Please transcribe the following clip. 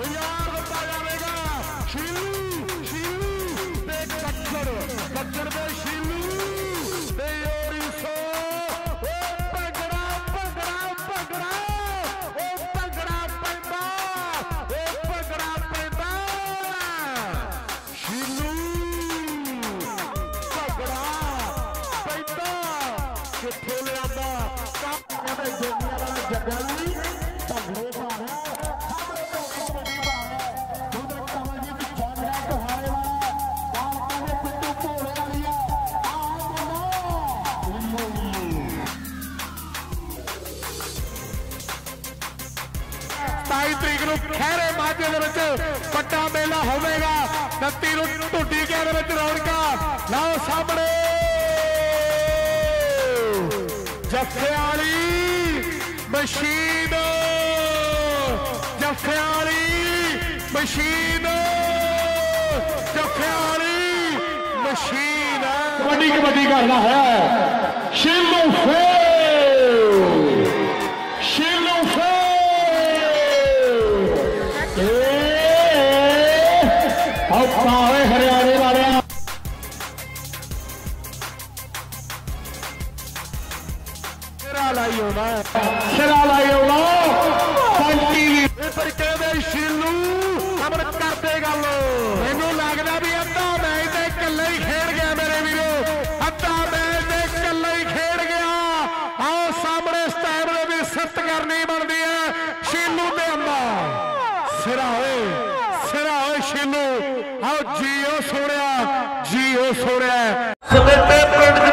यार बता जाएगा शीलू शीलू ते कच्चर दे शीलू ते योरी सो ओ भंगड़ा भंगड़ा भंगड़ा ओ भंगड़ा पैंदा ओ भंगड़ा पैंदा शीलू भंगड़ा पैंदा किथे लिआंदा कहंदे जोगियां वाला जग्गा नहीं भंगड़े पाना तरीक खैरे माझे पट्टा मेला होगा 29 ढुड्डी के रौनका लाओ सामने जफेआली मशीन जफेआली मशीन जफेआली मशीन कबड्डी कबड्डी करना है शिलू फे शिलू फे हरियाणे वाले सिरा लाई होना पर कहते शिलू खबर करते गल मैनू लगता भी अद्धा मैच तो कला ही खेड गया मेरे वीरो अद्धा मैच तो कला ही खेड गया आओ सामने इस टाइम में भी सिफत करनी बनती है शिलू के अंबा सिरा होए शीलू आओ जियो सोनिया